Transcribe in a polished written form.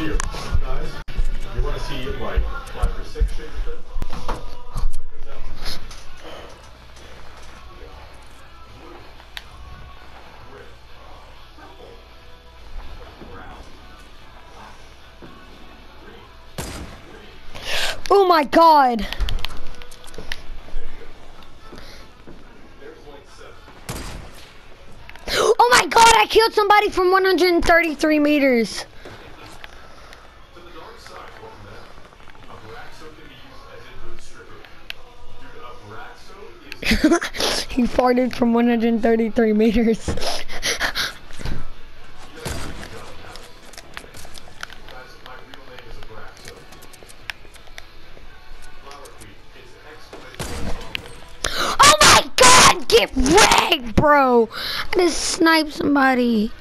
Here, guys, you want to see like 5 or 6 shapes? Oh my god! Oh my god, I killed somebody from 133 meters. He farted from 133 meters. Oh my god, get wrecked, bro! I just sniped somebody.